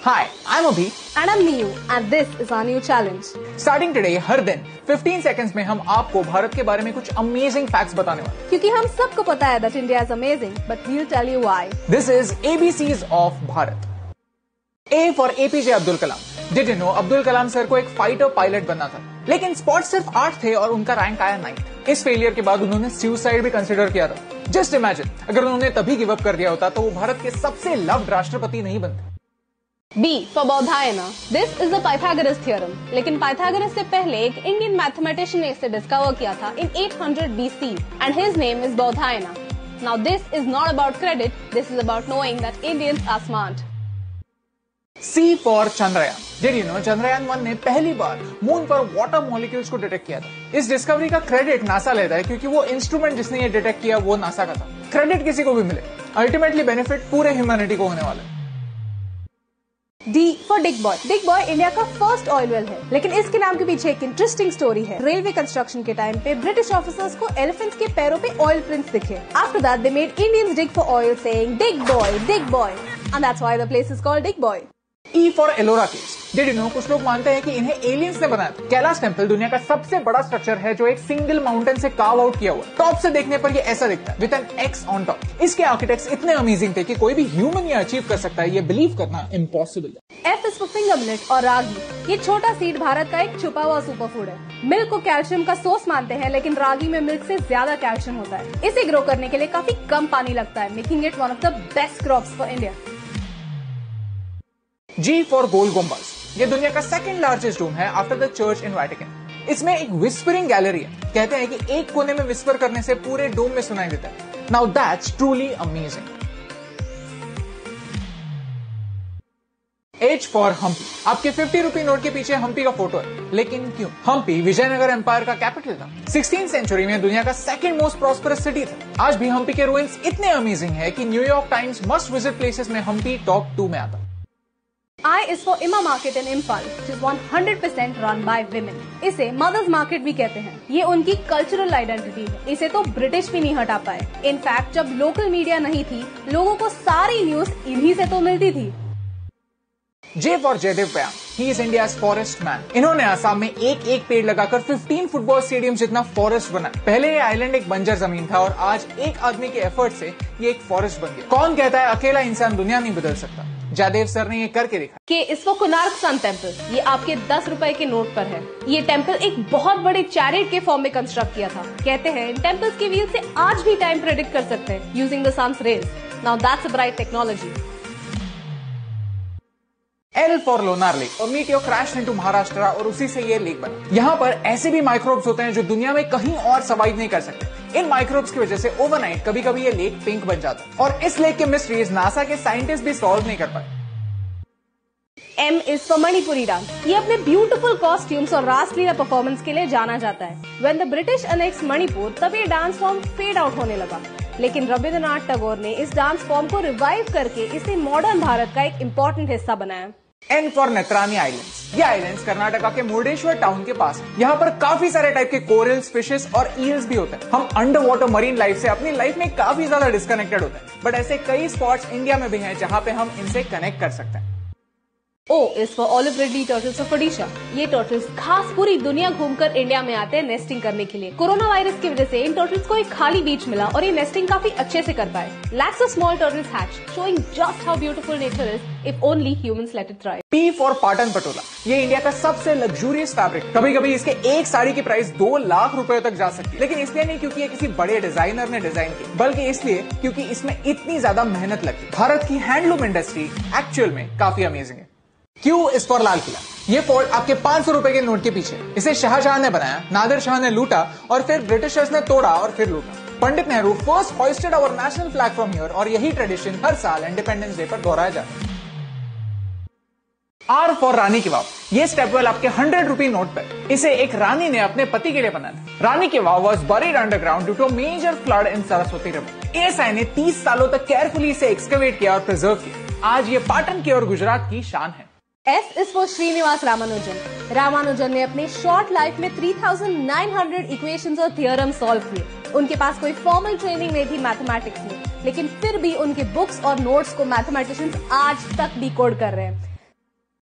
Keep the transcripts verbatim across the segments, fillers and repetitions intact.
Hi, I'm Abhi. And I'm Niyu, and this is our new challenge. Starting today, हर दिन fifteen seconds में हम आपको भारत के बारे में कुछ amazing facts बताने वाले हैं। क्योंकि हम सबको पता है that India is amazing, but we'll tell you why. This is A B Cs of Bharat. A for A P J Abdul Kalam. Did you know Abdul Kalam sir को एक फाइटर पायलट बनना था, लेकिन स्पॉट्स सिर्फ आठ थे और उनका रैंक आया नाइन्थ। इस फेलियर के बाद उन्होंने सुसाइड भी कंसिडर किया था। जस्ट इमेजिन, अगर उन्होंने तभी गिव अप कर दिया होता तो वो भारत के सबसे लव्ड राष्ट्रपति नहीं बनते। B for Baudhayana. This is the Pythagoras theorem. लेकिन पाइथागोरस से पहले एक इंडियन मैथमेटिशियन ने इसे डिस्कवर किया था in eight hundred B C and his name is Baudhayana. Now this is not about credit. This is about knowing that Indians are smart. C for Chandrayaan. Did you know Chandrayaan one ने पहली बार moon पर water molecules को detect किया था। इस discovery का credit NASA लेता है क्योंकि वो इंस्ट्रूमेंट जिसने ये डिटेक्ट किया वो नासा का था। क्रेडिट किसी को भी मिले, अल्टीमेटली बेनिफिट पूरे ह्यूमैनिटी को होने वाला है। D for Dick Boy. Dick Boy India का फर्स्ट ऑयल वेल है, लेकिन इसके नाम के पीछे एक इंटरेस्टिंग स्टोरी है। रेलवे कंस्ट्रक्शन के टाइम पे ब्रिटिश ऑफिसर्स को एलिफेंट्स के पैरों पे ऑयल प्रिंट्स दिखे। After that they made Indians dig for oil, saying Dick Boy, Dick Boy, and that's why the place is called Dick Boy. E for Ellora caves. Did you know कुछ लोग मानते हैं कि इन्हें एलियंस ने बनाया था। कैलाश टेम्पल दुनिया का सबसे बड़ा स्ट्रक्चर है जो एक सिंगल माउंटेन से कार्व आउट किया हुआ है। टॉप से देखने पर ये ऐसा दिखता है, with an X on top. इसके आर्किटेक्ट्स इतने अमेजिंग थे कि कोई भी ह्यूमन ये अचीव कर सकता है, ये बिलीव करना इम्पॉसिबल है। F is for finger millet और रागी. ये छोटा सीड भारत का एक छुपा हुआ सुपर फूड है। मिल्क को कैल्शियम का सोर्स मानते हैं, लेकिन रागी में मिल्क से ज्यादा कैल्शियम होता है। इसे ग्रो करने के लिए काफी कम पानी लगता है, making it one of the best crops for India. G for Gol Gumbaz. ये दुनिया का सेकंड लार्जेस्ट डोम है after the church in Vatican. इसमें एक विस्परिंग गैलरी है। कहते हैं कि एक कोने में विस्पर करने से पूरे डोम में सुनाई देता है। Now that's truly amazing. H for Hampi. आपके फिफ्टी रुपी नोट के पीछे हम्पी का फोटो है, लेकिन क्यों? हम्पी विजयनगर एम्पायर का कैपिटल था। सिक्सटीन सेंचुरी में दुनिया का सेकंड मोस्ट प्रॉस्परस सिटी था। आज भी हम्पी के रुइंस इतने अमेजिंग है कि New York Times must visit places में हम्पी टॉप टू में आता। I is for Ima Market in Imphal, which is one hundred percent run by women. इसे मदर्स मार्केट भी कहते हैं। ये उनकी कल्चरल आइडेंटिटी है। इसे तो ब्रिटिश भी नहीं हटा पाए। इनफैक्ट जब लोकल मीडिया नहीं थी, लोगों को सारी न्यूज इन्हीं से तो मिलती थी। J for Jaydev पयाम. He is India's forest man. इन्होंने असम में एक एक पेड़ लगाकर फिफ्टीन फुटबॉल स्टेडियम जितना फॉरेस्ट बनाया। पहले ये आइलैंड एक बंजर जमीन था और आज एक आदमी के एफर्ट से ये एक फॉरेस्ट बन गया। कौन कहता है अकेला इंसान दुनिया नहीं बदल सकता? जयदेव सर ने ये करके दिखा। के इसको कोणार्क सन टेम्पल. ये आपके दस रुपए के नोट पर है। ये टेम्पल एक बहुत बड़े चैरिट के फॉर्म में कंस्ट्रक्ट किया था। कहते हैं इन टेम्पल्स के व्हील से आज भी टाइम प्रेडिक्ट कर सकते हैं using the sun's rays. Now that's a bright technology. L for Lonar lake. और मीटियोर क्रैश इनटू महाराष्ट्र और उसी से ये लेक बना। यहाँ पर ऐसे भी माइक्रोब्स होते हैं जो दुनिया में कहीं और सर्वाइव नहीं कर सकते। इन माइक्रोब्स की वजह से ओवरनाइट कभी कभी ये लेक पिंक बन जाता है और इस लेक के मिस्ट्रीज नासा के साइंटिस्ट भी सॉल्व नहीं कर पाए। M is for Manipuri dance. ये अपने ब्यूटीफुल कॉस्ट्यूम्स और रासलीला परफॉर्मेंस के लिए जाना जाता है. When the British annexed Manipur, तब ये डांस फॉर्म फेड आउट होने लगा, लेकिन रविंद्रनाथ टैगोर ने इस डांस फॉर्म को रिवाइव करके इसे मॉडर्न भारत का एक इम्पोर्टेंट हिस्सा बनाया. N for Netrani islands. ये आइलैंड्स कर्नाटका के मुर्डेश्वर टाउन के पास है. यहाँ पर काफी सारे टाइप के कोरल्स, फिशेस और ईल्स भी होते हैं. हम अंडर वाटर मरीन लाइफ से अपनी लाइफ में काफी ज्यादा डिस्कनेक्टेड होते हैं, बट ऐसे कई स्पॉट्स इंडिया में भी हैं जहाँ पे हम इनसे कनेक्ट कर सकते हैं. O is for olive ridley turtles of Odisha. ये टर्टल्स खास पूरी दुनिया घूमकर इंडिया में आते हैं नेस्टिंग करने के लिए. कोरोना वायरस की वजह से इन टर्टल्स को एक खाली बीच मिला और ये नेस्टिंग काफी अच्छे से कर पाए. Lakhs of small turtles hatch, showing just how beautiful nature is if only humans let it thrive. P for Patan Patola. ये इंडिया का सबसे लग्जूरियस फैब्रिक. कभी कभी इसके एक साड़ी की प्राइस दो लाख रुपए तक जा सकती है, लेकिन इसलिए नहीं क्योंकि ये किसी बड़े डिजाइनर ने डिजाइन की, बल्कि इसलिए क्योंकि इसमें इतनी ज्यादा मेहनत लगती है. भारत की हैंडलूम इंडस्ट्री एक्चुअल में काफी अमेजिंग है. Q is for Lal Qila. ये फोर्ट आपके पांच सौ रुपए के नोट के पीछे. इसे शाहजहां ने बनाया, नादिर शाह ने लूटा और फिर ब्रिटिशर्स ने तोड़ा और फिर लूटा. Pandit Nehru first hoisted our national flag from here और यही ट्रेडिशन हर साल इंडिपेंडेंस डे पर दोहराया जाता है. R for रानी की वाव. ये स्टेपवेल आपके हंड्रेड रुपी नोट पर. इसे एक रानी ने अपने पति के लिए बनाया था. Rani ki Vav was buried underground due to major flood in Saraswati river. ASI ने तीस सालों तक केयरफुली इसे एक्सकवेट किया और प्रिजर्व किया. आज ये पाटन की और गुजरात की शान है. S is for Srinivas Ramanujan. Ramanujan ने अपने शॉर्ट लाइफ में three thousand nine hundred equations और थियोरम सॉल्व किए. उनके पास कोई फॉर्मल ट्रेनिंग नहीं थी मैथमेटिक्स में, लेकिन फिर भी उनके बुक्स और नोट्स को मैथमेटिशियंस आज तक डिकोड कर रहे हैं.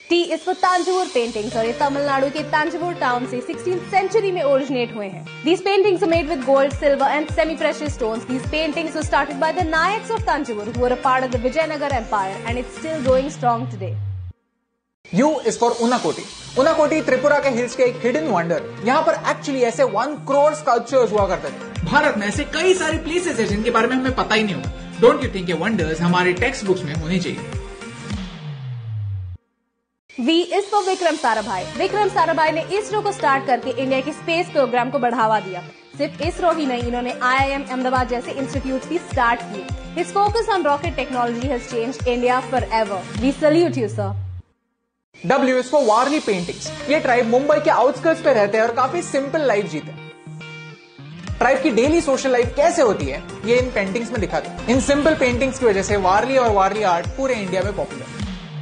T is for Tanjavur paintings और ये तमिलनाडु के तंजावुर टाउन से सिक्सटीन्थ सेंचुरी में ओरिजिनेट हुए हैं. These paintings are made with gold, silver and semi-precious stones. These paintings were started by the Nayaks of Tanjavur who were a part of the Vijayanagar Empire and it's still going strong today. U is for Unakoti. Unakoti Tripura के hills के एक hidden wonder. यहाँ पर actually ऐसे one crore sculptures हुआ करते थे. भारत में ऐसे कई सारे प्लेसेस हैं जिनके बारे में हमें पता ही नहीं होगा. डोंट यू थिंक ये वंडर्स हमारे टेक्स्ट बुक्स में होने चाहिए? V is for Vikram Sarabhai. Vikram Sarabhai ने इसरो को स्टार्ट करके इंडिया की स्पेस प्रोग्राम को बढ़ावा दिया. सिर्फ इसरो ही नहीं, इन्होंने आई आई एम अहमदाबाद जैसे इंस्टीट्यूट भी स्टार्ट किए. His focus on rocket technology has changed India forever. We salute you, sir. W is for Warli paintings. ये ट्राइब मुंबई के आउटस्कर्ट्स पे रहते हैं और काफी सिंपल लाइफ जीते हैं. ट्राइब की डेली सोशल लाइफ कैसे होती है ये इन पेंटिंग्स में दिखाते हैं. इन सिंपल पेंटिंग्स की वजह से वारली और वारली आर्ट पूरे इंडिया में पॉपुलर है.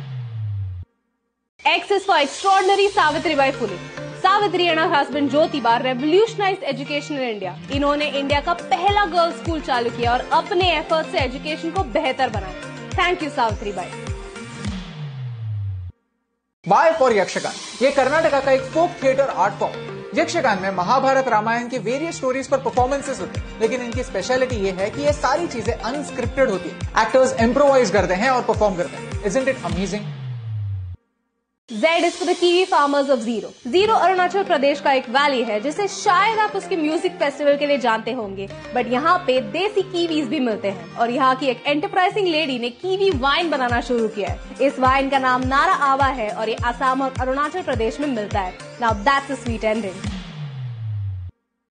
X is for extraordinary Savitribai Phule. Savitri and her husband Jyotiba revolutionized education in India. इन्होंने इंडिया का पहला गर्ल्स स्कूल चालू किया और अपने एफर्ट से एजुकेशन को बेहतर बनाया. Thank you Savitribai. Y for Yakshagana. ये कर्नाटका का एक folk theatre art form. Yakshagana में महाभारत रामायण की वेरियस स्टोरीज पर परफॉर्मेंसेस होते हैं, लेकिन इनकी स्पेशलिटी ये है कि ये सारी चीजें अनस्क्रिप्टेड होती है. एक्टर्स इम्प्रोवाइज करते हैं और परफॉर्म करते हैं. Isn't it amazing? Z is for the Kiwi farmers of Zero. Zero Arunachal Pradesh का एक वैली है जिसे शायद आप उसके म्यूजिक फेस्टिवल के लिए जानते होंगे, बट यहाँ पे देसी कीवीज भी मिलते हैं और यहाँ की एक एंटरप्राइजिंग लेडी ने कीवी वाइन बनाना शुरू किया है. इस वाइन का नाम नारा आवा है और ये असम और अरुणाचल प्रदेश में मिलता है. Now that's a sweet ending.